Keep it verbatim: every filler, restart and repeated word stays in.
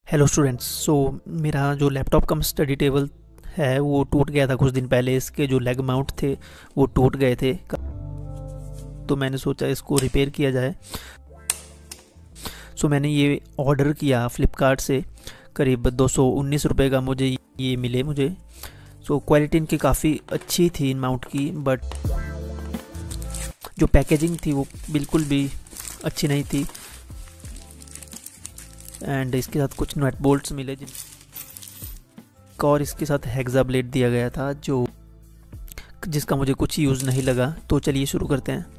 Hello students. सो मेरा जो laptop कम study table है वो टूट गया था कुछ दिन पहले। इसके जो लेग माउंट थे वो टूट गए थे, तो मैंने सोचा इसको रिपेयर किया जाए। सो मैंने ये ऑर्डर किया फ्लिपकार्ट से। करीब दो सौ उन्नीस रुपये का मुझे ये मिले मुझे। सो क्वालिटी इनकी काफ़ी अच्छी थी इन माउंट की, बट जो पैकेजिंग थी वो बिल्कुल भी अच्छी नहीं थी। एंड इसके साथ कुछ नट बोल्ट्स मिले जिन और इसके साथ हेक्सा ब्लेड दिया गया था जो जिसका मुझे कुछ यूज़ नहीं लगा। तो चलिए शुरू करते हैं।